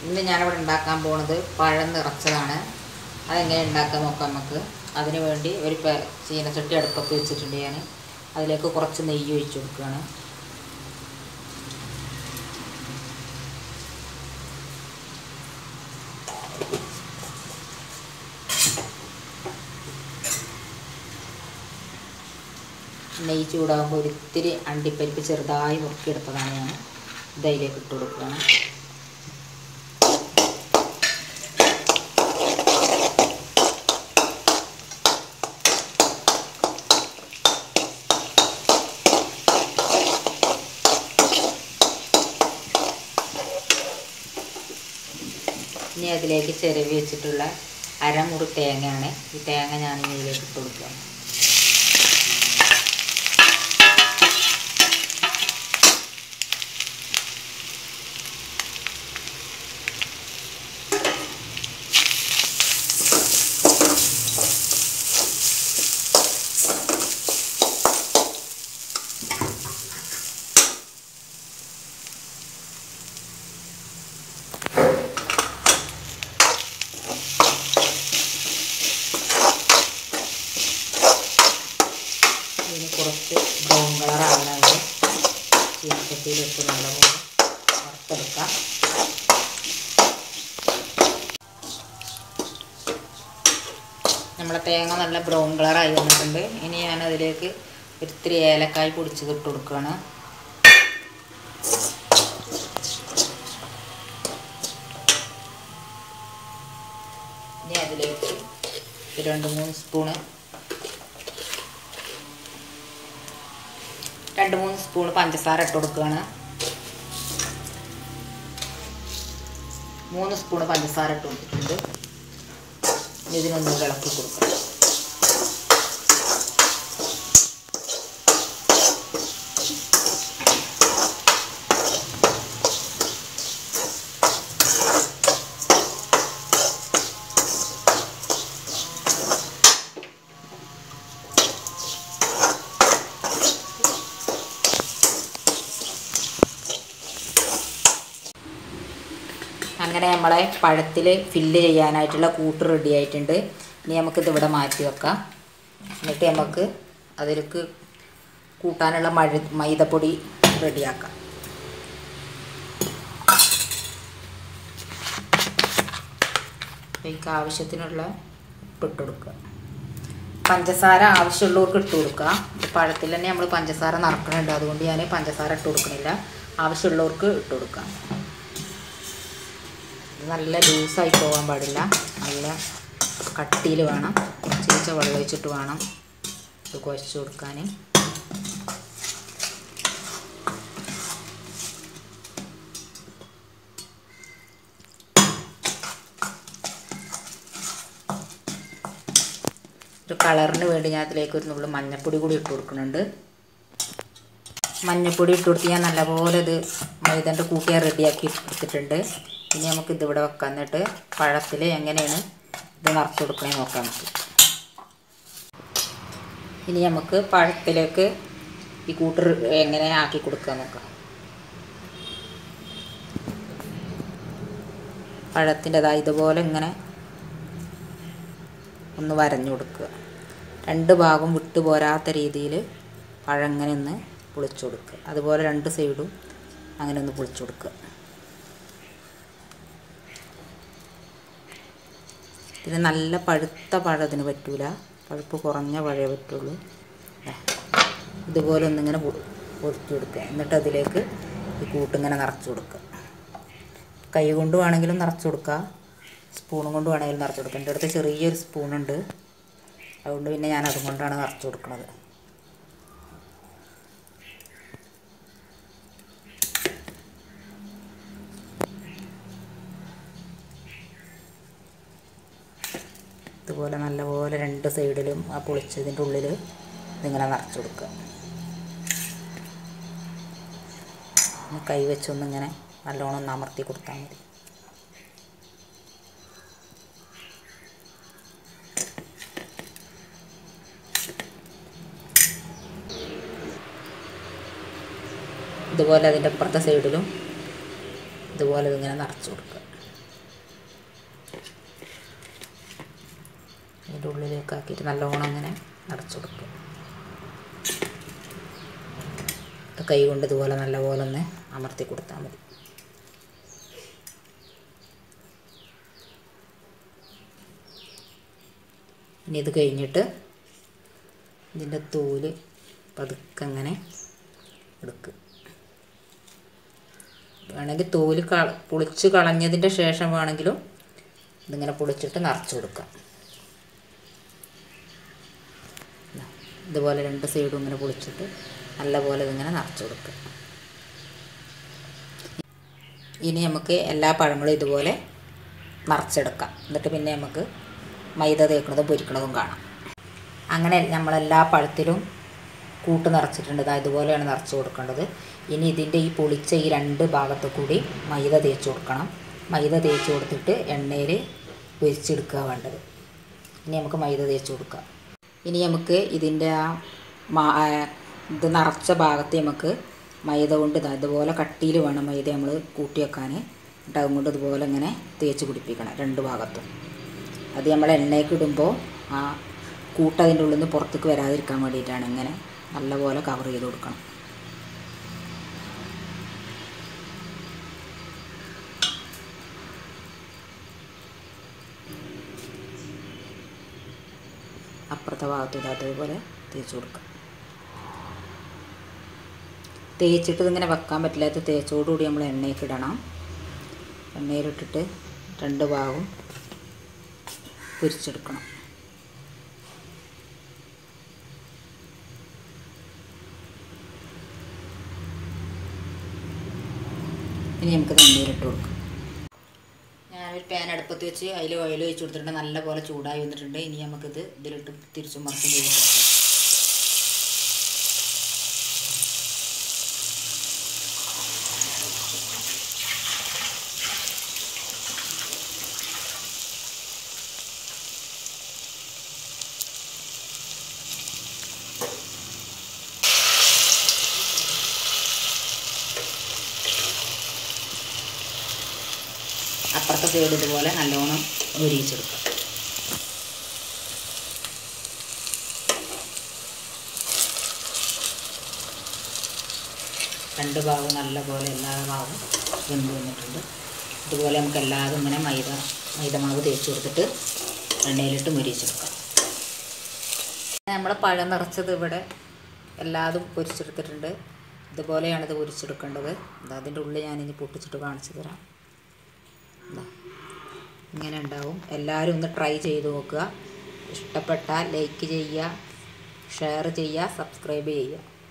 ഇന്ന് ഞാനിവിടെ ഉണ്ടാക്കാൻ പോകുന്നത് പഴം നിറച്ചതാണ്. അതെങ്ങനെ ഉണ്ടാക്കാൻ നോക്കാം നമുക്ക്. അതിന് വേണ്ടി ഒരു ചീനച്ചട്ടി അടുപ്പത്ത് വെച്ചിട്ടുണ്ട്. ഞാൻ അതിലേക്ക് കുറച്ച് നെയ്യ് ഒഴിച്ച് കൊടുക്കുകയാണ്. നെയ്യ് ചൂടാകുമ്പോൾ ഒരിത്തിരി അണ്ടിപ്പരിപ്പ് ചെറുതായി നുറുക്കിയെടുത്തതാണ്. ഞാൻ ഇതിലേക്ക് ഇട്ട് കൊടുക്കുകയാണ്. ഇനി അതിലേക്ക് ചിരവി വെച്ചിട്ടുള്ള അരമുറി തേങ്ങയാണ്. ഈ തേങ്ങ ഞാൻ ഇതിലേക്ക് ഇട്ട് കൊടുക്കുകയാണ്. ഇതിന് കുറച്ച് ബ്രൗൺ കളറാകുന്നത് ചീനച്ചട്ടിയിലിട്ട് നല്ലപോലെ വറുത്തെടുക്കാം. നമ്മളെ തേങ്ങ നല്ല ബ്രൗൺ കളറായി വന്നിട്ടുണ്ട്. ഇനി ഞാനതിലേക്ക് ഒരിത്തിരി ഏലക്കായ് പൊടിച്ചത് ഇട്ട് കൊടുക്കുകയാണ്. ഇനി അതിലേക്ക് 2-3 സ്പൂൺ പഞ്ചസാര ഇട്ട് കൊടുക്കുകയാണ്. 3 സ്പൂൺ പഞ്ചസാര ഇട്ട് കൊടുത്തിട്ടുണ്ട്. ഇതിനൊന്ന് ഇളക്കി കൊടുക്കുക. അങ്ങനെ നമ്മളെ പഴത്തിൽ ഫില്ല് ചെയ്യാനായിട്ടുള്ള കൂട്ട് റെഡി ആയിട്ടുണ്ട്. ഇനി നമുക്കിത് ഇവിടെ മാറ്റി വെക്കാം. എന്നിട്ട് നമുക്ക് അതിലേക്ക് കൂട്ടാനുള്ള മൈദപ്പൊടി റെഡിയാക്കാം. ഇതിലേക്ക് ആവശ്യത്തിനുള്ള ഉപ്പിട്ട് കൊടുക്കുക. പഞ്ചസാര ആവശ്യമുള്ളവർക്ക് ഇട്ട് കൊടുക്കുക. പഴത്തിൽ തന്നെ നമ്മൾ പഞ്ചസാര നിറക്കണുണ്ട്, അതുകൊണ്ട് ഞാൻ പഞ്ചസാര ഇട്ട് കൊടുക്കണില്ല. ആവശ്യമുള്ളവർക്ക് ഇട്ട് കൊടുക്കാം. നല്ല ലൂസായി പോകാൻ പാടില്ല, നല്ല കട്ടിയിൽ വേണം. കുറച്ച് വെള്ളം ഒഴിച്ചിട്ട് വേണം ഇത് കുഴച്ച് കൊടുക്കാൻ. ഒരു കളറിന് വേണ്ടി ഞാൻ അതിലേക്ക് ഒരു നുള്ളു മഞ്ഞൾപ്പൊടി കൂടി ഇട്ട് കൊടുക്കുന്നുണ്ട്. മഞ്ഞൾപ്പൊടി ഇട്ട് കൊടുത്ത് ഞാൻ നല്ലപോലെ ഇത് മൈദൻ്റെ കൂട്ടിയാൽ റെഡിയാക്കി എടുത്തിട്ടുണ്ട്. ഇനി നമുക്ക് ഇതിവിടെ വെക്കാം. എന്നിട്ട് പഴത്തിൽ എങ്ങനെയാണ് ഇത് നിറച്ച് കൊടുക്കണേ നോക്കാം നമുക്ക്. ഇനി നമുക്ക് പഴത്തിലേക്ക് ഈ കൂട്ട് എങ്ങനെ ആക്കി കൊടുക്കാൻ നോക്കാം. പഴത്തിൻ്റെതായി ഇതുപോലെ ഇങ്ങനെ ഒന്ന് വരഞ്ഞു കൊടുക്കുക. 2 ഭാഗം വിട്ടു പോരാത്ത രീതിയിൽ പഴം ഇങ്ങനെ ഒന്ന് പൊളിച്ചു കൊടുക്കുക. അതുപോലെ 2 സൈഡും അങ്ങനെ ഒന്ന് പൊളിച്ചു കൊടുക്കുക. ഇതിന് നല്ല പഴുത്ത പഴം ഇതിന് പറ്റൂല, പഴുപ്പ് കുറഞ്ഞ പഴമേ പറ്റുള്ളൂ. ഇതുപോലെ ഒന്നിങ്ങനെ പൊടിച്ചു കൊടുക്കുക. എന്നിട്ട് അതിലേക്ക് ഈ കൂട്ടിങ്ങനെ നിറച്ച് കൊടുക്കുക. കൈ കൊണ്ട് വേണമെങ്കിലും നിറച്ച് കൊടുക്കുക, സ്പൂണും കൊണ്ട് വേണമെങ്കിലും നിറച്ച് കൊടുക്കുക. എൻ്റെ അടുത്ത് ചെറിയൊരു സ്പൂണുണ്ട്, അതുകൊണ്ട് പിന്നെ ഞാൻ അതുകൊണ്ടാണ് നിറച്ച് കൊടുക്കുന്നത്. ഇതുപോലെ നല്ലപോലെ 2 സൈഡിലും ആ പൊളിച്ചതിൻ്റെ ഉള്ളിൽ ഇതിങ്ങനെ നിറച്ച് കൊടുക്കുക. കൈ വെച്ചൊന്നിങ്ങനെ നല്ലോണം ഒന്ന് അമർത്തി കൊടുത്താൽ മതി. ഇതുപോലെ അതിൻ്റെ അപ്പുറത്തെ സൈഡിലും ഇതുപോലെ ഇതിങ്ങനെ നിറച്ച് കൊടുക്കുക. ഇതിൻ്റെ ഉള്ളിലേക്ക് ആക്കിയിട്ട് നല്ലോണം അങ്ങനെ അടച്ചു കൊടുക്കുക. കൈ കൊണ്ട് ഇതുപോലെ നല്ലപോലെ ഒന്ന് അമർത്തി കൊടുത്താൽ മതി. ഇനി ഇത് കഴിഞ്ഞിട്ട് ഇതിൻ്റെ തോല് പതുക്കെ അങ്ങനെ എടുക്കുക. വേണമെങ്കിൽ തോല് പൊളിച്ച് കളഞ്ഞതിൻ്റെ ശേഷം വേണമെങ്കിലും ഇതിങ്ങനെ പൊളിച്ചിട്ട് നിറച്ച് കൊടുക്കാം. ഇതുപോലെ രണ്ട് സൈഡും ഇങ്ങനെ പൊളിച്ചിട്ട് നല്ലപോലെ ഇതിങ്ങനെ നിറച്ച് കൊടുക്കുക. ഇനി നമുക്ക് എല്ലാ പഴങ്ങളും ഇതുപോലെ നിറച്ചെടുക്കാം. എന്നിട്ട് പിന്നെ നമുക്ക് മൈദ തേക്കുന്നതും പൊരിക്കുന്നതും കാണാം. അങ്ങനെ നമ്മളെല്ലാ പഴത്തിലും കൂട്ട് നിറച്ചിട്ടുണ്ട്. ഇതുപോലെയാണ് നിറച്ച് കൊടുക്കേണ്ടത്. ഇനി ഇതിൻ്റെ ഈ പൊളിച്ച ഈ രണ്ട് ഭാഗത്തു കൂടി മൈദ തേച്ച് കൊടുക്കണം. മൈദ തേച്ച് കൊടുത്തിട്ട് എണ്ണയിൽ പൊരിച്ചെടുക്കുക വേണ്ടത്. ഇനി നമുക്ക് മൈദ തേച്ച് കൊടുക്കാം. ഇനി നമുക്ക് ഇതിൻ്റെ ഇത് നിറച്ച ഭാഗത്ത് നമുക്ക് മൈദ കൊണ്ട് ഇതുപോലെ കട്ടിയിൽ വേണം മൈദ നമ്മൾ കൂട്ടി വെക്കാൻ. എന്നിട്ട് അതുകൊണ്ട് ഇതുപോലെ ഇങ്ങനെ തേച്ച് പിടിപ്പിക്കണം രണ്ട് ഭാഗത്തും. അത് നമ്മൾ എണ്ണയ്ക്ക് ഇടുമ്പോൾ ആ കൂട്ടതിൻ്റെ ഉള്ളിൽ നിന്ന് പുറത്തേക്ക് വരാതിരിക്കാൻ വേണ്ടിയിട്ടാണ് ഇങ്ങനെ നല്ലപോലെ കവർ ചെയ്ത് കൊടുക്കണം. അപ്പുറത്തെ ഭാഗത്തും അതേപോലെ തേച്ച് കൊടുക്കാം. തേച്ചിട്ട് ഇതിങ്ങനെ വെക്കാൻ പറ്റില്ല. ഇത് തേച്ചോടുകൂടി നമ്മൾ എണ്ണയ്ക്ക് ഇടണം. എണ്ണയിലിട്ടിട്ട് രണ്ട് ഭാഗവും പൊരിച്ചെടുക്കണം. ഇനി നമുക്ക് എണ്ണയിലിട്ട് കൊടുക്കാം. ഞാനൊരു പാൻ അടുപ്പത്ത് വെച്ച് അതിൽ ഓയിൽ ഒഴിച്ച് കൊടുത്തിട്ടുണ്ട്. നല്ലപോലെ ചൂടായി വന്നിട്ടുണ്ട്. ഇനി നമുക്കിത് ഇതിലിട്ട് തിരിച്ചും മറിച്ചും ചെയ്ത് കൊടുക്കാം. അപ്പുറത്തെ സൈഡ് ഇതുപോലെ നല്ലോണം മൊരിയിച്ചെടുക്കുക. രണ്ട് ഭാഗവും നല്ലപോലെ എല്ലാ ഭാഗവും വെന്ത് വന്നിട്ടുണ്ട്. ഇതുപോലെ നമുക്ക് എല്ലാതും ഇങ്ങനെ മൈദമാവ് തേച്ച് കൊടുത്തിട്ട് എണ്ണയിലിട്ട് മൊരിയിച്ചെടുക്കാം. നമ്മൾ പഴം നിറച്ചത് ഇവിടെ എല്ലാതും പൊരിച്ചെടുത്തിട്ടുണ്ട്. ഇതുപോലെയാണ് ഇത് പൊരിച്ചെടുക്കേണ്ടത്. അതിൻ്റെ ഉള്ളിൽ ഞാനിനി പൊട്ടിച്ചിട്ട് കാണിച്ചു തരാം. ഇങ്ങനെ ഉണ്ടാവും. എല്ലാവരും ഒന്ന് ട്രൈ ചെയ്ത് നോക്കുക. ഇഷ്ടപ്പെട്ടാൽ ലൈക്ക് ചെയ്യുക, ഷെയർ ചെയ്യുക, സബ്സ്ക്രൈബ് ചെയ്യുക.